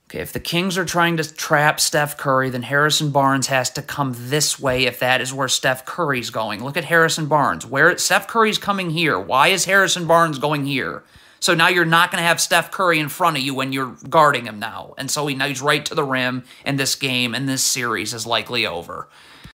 Okay, if the Kings are trying to trap Steph Curry, then Harrison Barnes has to come this way if that is where Steph Curry's going. Look at Harrison Barnes. Where Steph Curry's coming here. Why is Harrison Barnes going here? So now you're not going to have Steph Curry in front of you when you're guarding him now. And so now he's right to the rim, and this game and this series is likely over.